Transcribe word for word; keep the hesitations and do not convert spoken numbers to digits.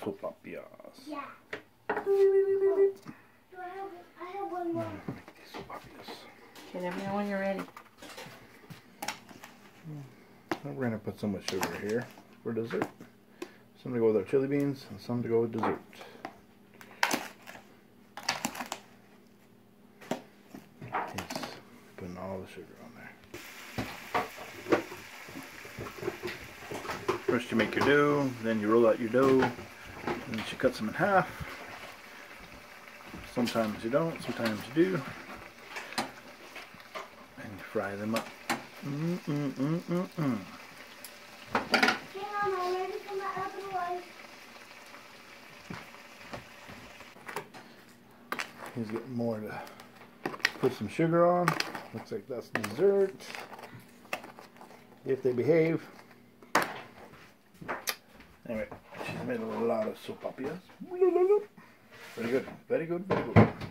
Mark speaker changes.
Speaker 1: sopapillas.
Speaker 2: Yeah. Oh, I have, I have one more.
Speaker 1: Sopapillas.
Speaker 3: Okay, let me know when you're ready.
Speaker 1: We're going to put so much sugar here for dessert. Some to go with our chili beans and some to go with dessert. He's putting all the sugar on there. First you make your dough, then you roll out your dough, and then she cuts them in half. Sometimes you don't, sometimes you do. And you fry them up. Mm mm mm mm mm.
Speaker 2: Hang on, I'm ready for my other one.
Speaker 1: He's getting more to put some sugar on. Looks like that's dessert. If they behave. Anyway, she's made a lot of sopapillas. Very good, very good, very good.